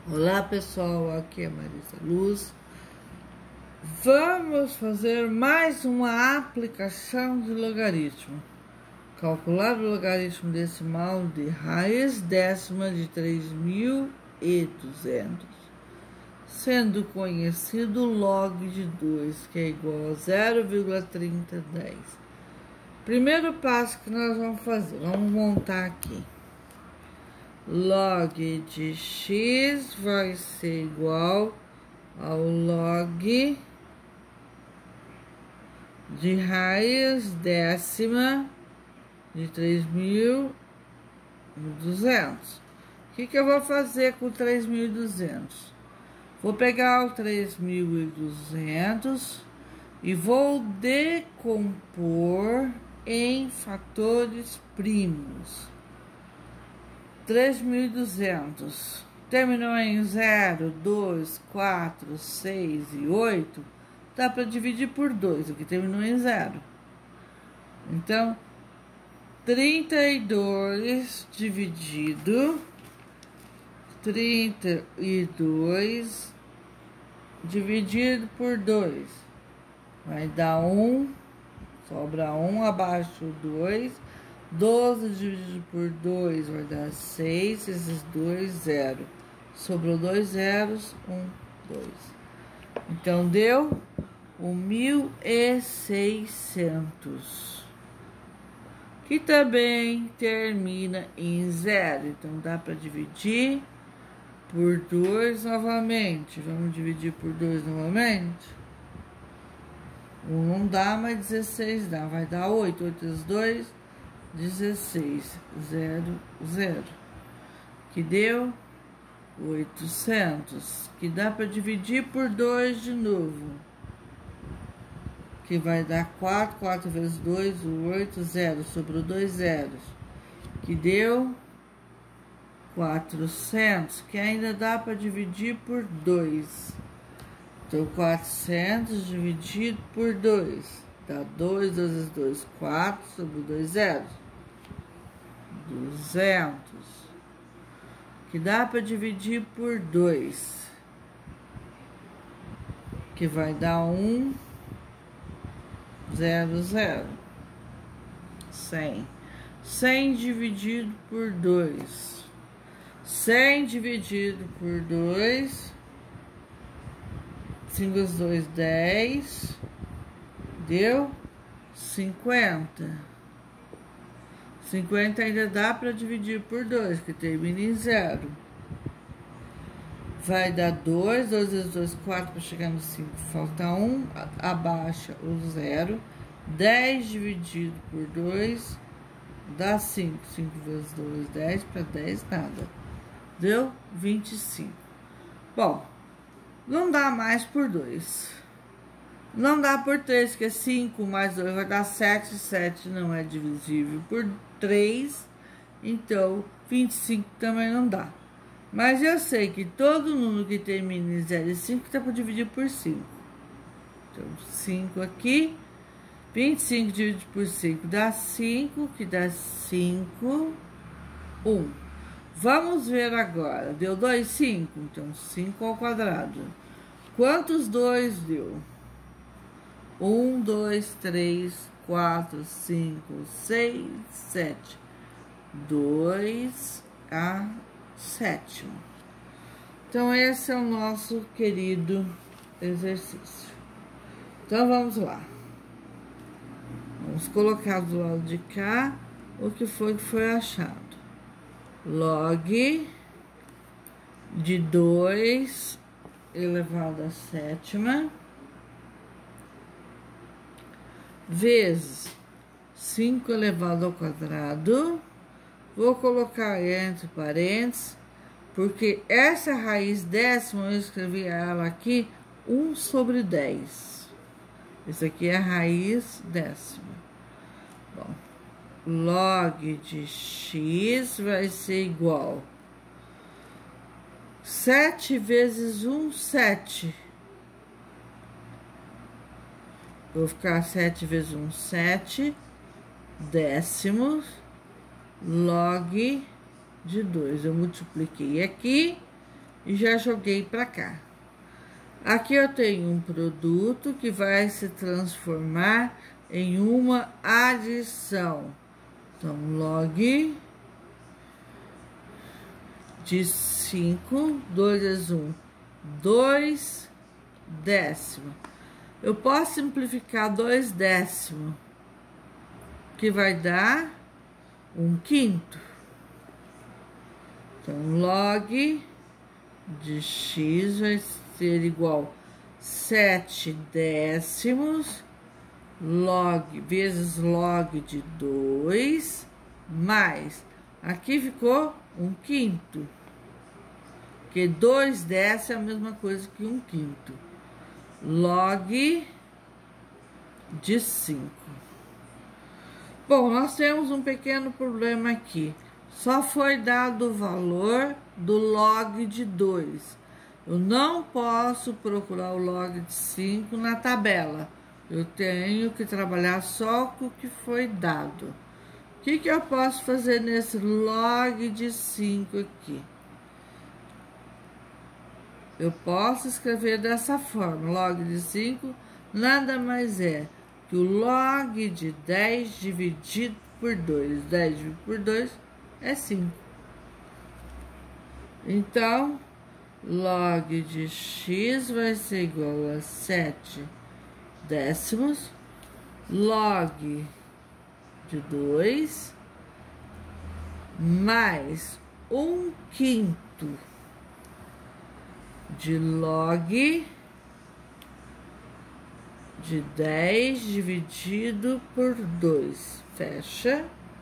Olá pessoal, aqui é Marisa Luz. Vamos fazer mais uma aplicação de logaritmo. Calcular o logaritmo decimal de raiz décima de 3.200, sendo conhecido o log de 2, que é igual a 0,3010. Primeiro passo que nós vamos fazer, vamos montar aqui. Log de x vai ser igual ao log de raiz décima de 3.200. O que eu vou fazer com 3.200? Vou pegar o 3.200 e vou decompor em fatores primos. 3.200 terminou em 0, 2, 4, 6 e 8. Dá para dividir por 2, aqui terminou em 0. Então, 32 dividido 32 dividido por 2 vai dar 1, sobra 1, abaixo 2. 12 dividido por 2 vai dar 6, esses 2, 0. Sobrou 2 zeros, 1, 2. Então, deu 1.600, que também termina em 0. Então, dá para dividir por 2 novamente. Vamos dividir por 2 novamente. 1 não dá, mas 16 dá. Vai dar 8. 8 vezes 2... 16, 0, 0, que deu 800, que dá para dividir por 2 de novo, que vai dar 4, 4 vezes 2, 8, 0, sobrou 2 zeros, que deu 400, que ainda dá para dividir por 2. Então, 400 dividido por 2. Dá 2, 2 vezes 2, 4, sobre 2 zeros. 200. Que dá para dividir por 2. Que vai dar 1, 0, 0. 100. 100 dividido por 2. 100 dividido por 2. 5 vezes 2, 10. Deu 50. 50 ainda dá para dividir por 2, que termina em 0. Vai dar 2, 2 vezes 2, 4 para chegar no 5. Falta 1, abaixa o 0. 10 dividido por 2 dá 5. 5 vezes 2, 10, para 10 nada. Deu 25. Bom, não dá mais por 2. Não dá por 3, que é 5 mais 2 vai dar 7. 7 não é divisível por 3, então 25 também não dá. Mas eu sei que todo número que termina em 0 e 5 dá para dividir por 5. Então, 5 aqui, 25 dividido por 5 dá 5, que dá 5, 1. Vamos ver agora. Deu 2, 5, então 5 ao quadrado. Quantos 2 deu? 1, 2, 3, 4, 5, 6, 7. 2 a 7. Então, esse é o nosso querido exercício. Então, vamos lá. Vamos colocar do lado de cá o que foi achado. Log de 2 elevado à sétima vezes 5 elevado ao quadrado. Vou colocar entre parênteses, porque essa raiz décima, eu escrevi ela aqui, 1 sobre 10. Isso aqui é a raiz décima. Bom, log de x vai ser igual 7 vezes 1, 7. Vou ficar 7 vezes 1, 7 décimos, log de 2. Eu multipliquei aqui e já joguei para cá. Aqui eu tenho um produto que vai se transformar em uma adição. Então, log de 5, 2 vezes 1, 2 décimos. Eu posso simplificar 2 décimos, que vai dar 1/5. Então, log de x vai ser igual a 7 décimos, log vezes log de 2, mais, aqui ficou 1/5, porque 2 décimos é a mesma coisa que 1/5, log de 5. Bom, nós temos um pequeno problema aqui. Só foi dado o valor do log de 2. Eu não posso procurar o log de 5 na tabela. Eu tenho que trabalhar só com o que foi dado. O que eu posso fazer nesse log de 5 aqui? Eu posso escrever dessa forma. Log de 5 nada mais é que o log de 10 dividido por 2. 10 dividido por 2 é 5. Então, log de x vai ser igual a 7 décimos, log de 2, mais 1/5 de log de 10 dividido por 2, fecha.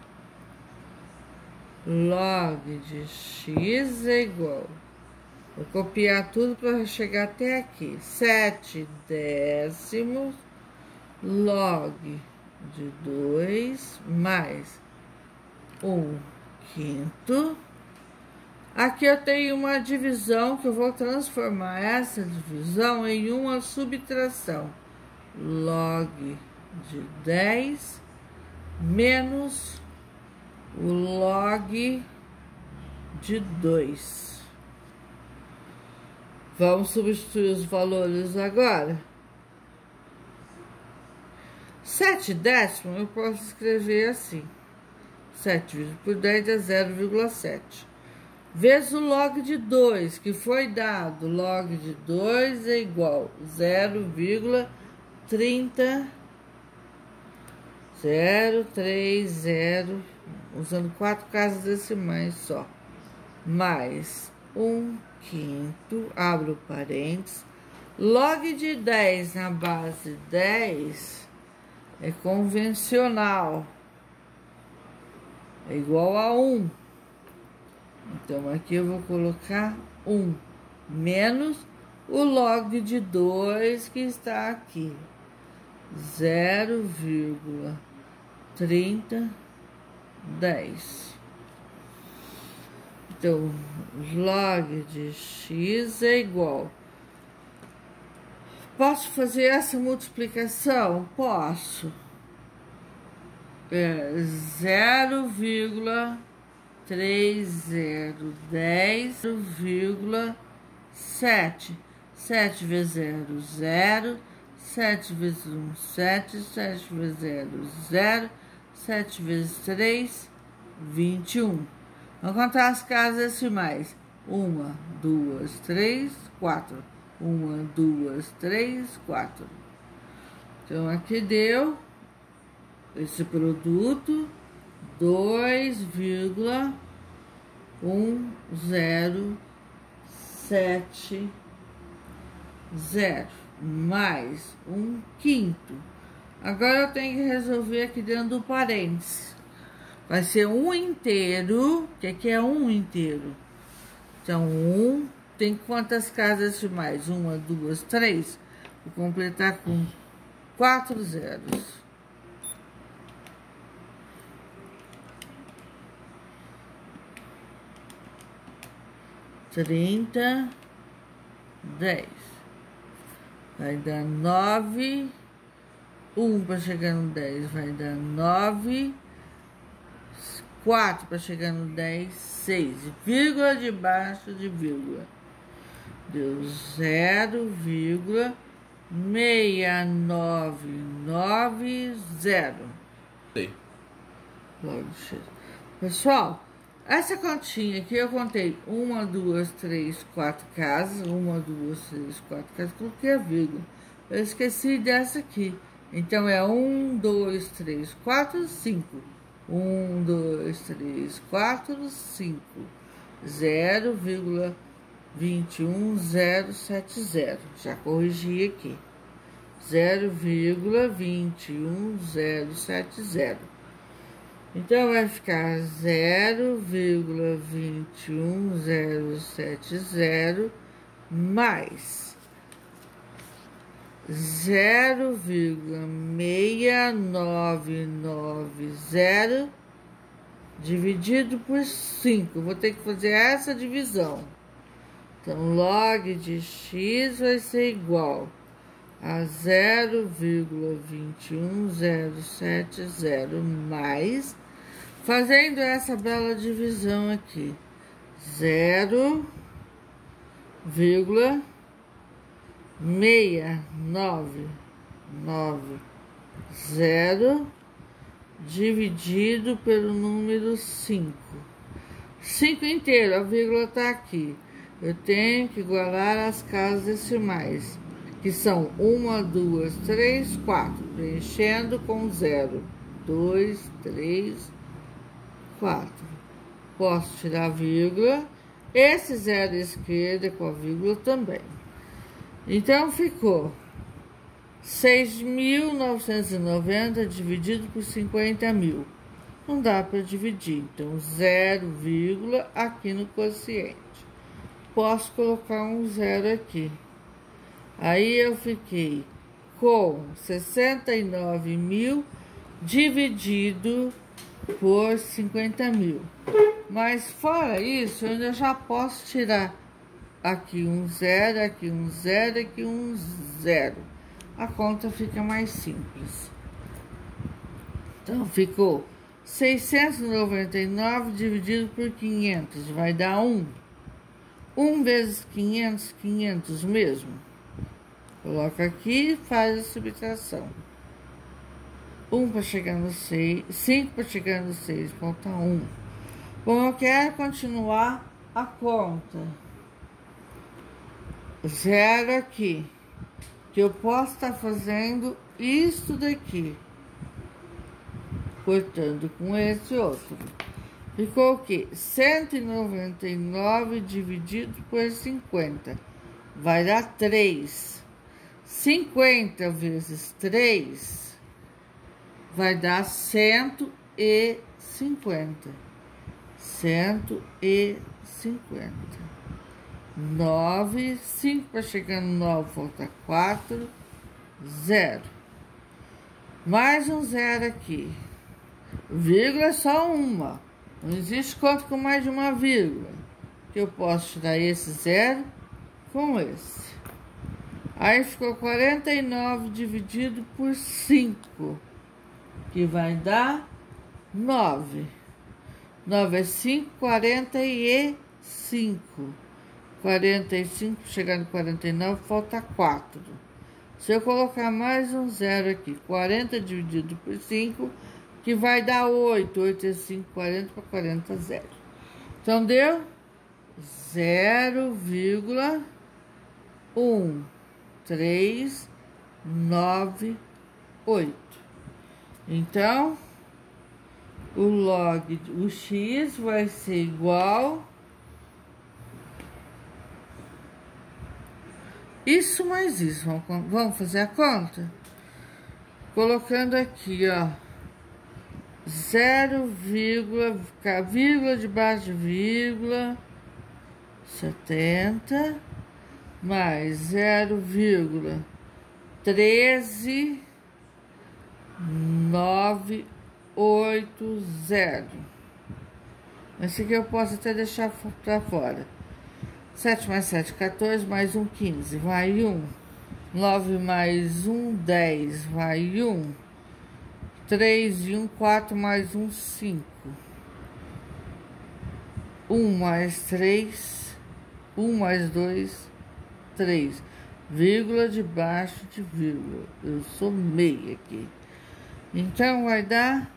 Log de x é igual, vou copiar tudo para chegar até aqui, 7 décimos, log de 2, mais 1/5. Aqui eu tenho uma divisão que eu vou transformar essa divisão em uma subtração. Log de 10 menos o log de 2. Vamos substituir os valores agora. 7 décimos eu posso escrever assim. 7 dividido por 10 é 0,7. Vezes o log de 2, que foi dado. Log de 2 é igual a 0,30, 030, usando 4 casas decimais só, mais 1/5, abro parênteses, log de 10 na base 10 é convencional, é igual a 1. Então, aqui eu vou colocar 1 menos o log de 2 que está aqui, 0,3010. Então, log de x é igual. Posso fazer essa multiplicação? Posso. 0,3010, 0,7. 7 vezes 0, 0. 7 vezes 1, 7. 7 vezes 0, 0. 7 vezes 3, 21. Vamos contar as casas decimais. 1, 2, 3, 4. 1, 2, 3, 4. Então, aqui deu esse produto 2,1070 mais 1/5. Agora eu tenho que resolver aqui dentro do parênteses. Vai ser 1 inteiro, que aqui é 1 inteiro. Então, 1 tem quantas casas decimais? 1, 2, 3. Vou completar com 4 zeros. 30, 10. Vai dar 9. 1 para chegar no 10 vai dar 9. 4 para chegar no 10, 6. Vírgula debaixo de vírgula. Deu 0,6990. Sei. Log X. Pessoal, essa continha aqui eu contei 1, 2, 3, 4 casas. 1, 2, 3, 4 casas. Coloquei a vírgula. Eu esqueci dessa aqui. Então é 1, 2, 3, 4, 5. 1, 2, 3, 4, 5. 0,21070. Já corrigi aqui. 0,21070. Então vai ficar 0,21070 mais 0,6990 dividido por 5. Vou ter que fazer essa divisão. Então, log de x vai ser igual a 0,21070 mais, fazendo essa bela divisão aqui, 0,6990 dividido pelo número 5. 5 inteiro, a vírgula está aqui. Eu tenho que igualar as casas decimais, que são 1, 2, 3, 4, preenchendo com 0, 2, 3, 4. Posso tirar a vírgula. Esse zero à esquerda com a vírgula também. Então, ficou 6.990 dividido por 50.000. Não dá para dividir, então 0, aqui no quociente. Posso colocar um zero aqui. Aí eu fiquei com 69.000 dividido por 50.000. Mas fora isso, eu ainda já posso tirar aqui um zero, aqui um zero, aqui um zero. A conta fica mais simples. Então, ficou 699 dividido por 500, vai dar 1. 1 vezes 500, 500 mesmo. Coloca aqui e faz a subtração. 1 para chegar no 6, 5 para chegar no 6, falta 1. Bom, eu quero continuar a conta. 0 aqui. Que eu posso estar fazendo isso daqui. Cortando com esse outro. Ficou o quê? 199 dividido por 50. Vai dar 3. 50 vezes 3 vai dar 150. 150. 9, 5 para chegar no 9, falta 4, 0. Mais um zero aqui. Vírgula é só uma. Não existe conta com mais de uma vírgula. Que eu posso tirar esse zero com esse. Aí ficou 49 dividido por 5. Que vai dar 9. 9 é 5, 45. 45, chegar no 49, falta 4. Se eu colocar mais um zero aqui, 40 dividido por 5, que vai dar 8. 8 é 5, 40 para 40, 0. Então, deu 0,1398. Então, o x vai ser igual... Isso mais isso. Vamos fazer a conta? Colocando aqui, ó. 0, vírgula debaixo de vírgula. 70. Mais 0,13980. Esse aqui eu posso até deixar para fora. 7 mais 7, 14, mais 1, 15, vai 1. 9 mais 1, 10, vai 1. 3 e 1, 4, mais 1, 5. 1 mais 3, 1 mais 2, 3, vírgula debaixo de vírgula. Eu somei aqui. Então, vai dar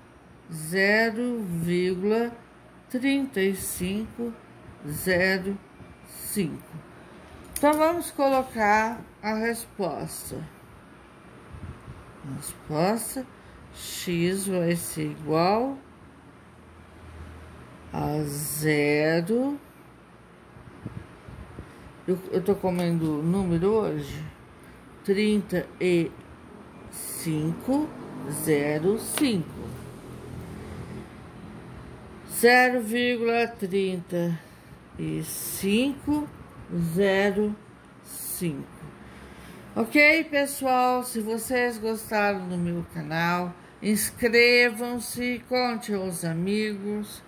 0,3505. Então, vamos colocar a resposta. A resposta, x vai ser igual a 0. Eu tô comendo número hoje. 35,05. 0,3505. Ok, pessoal? Se vocês gostaram do meu canal, inscrevam-se, conte aos amigos.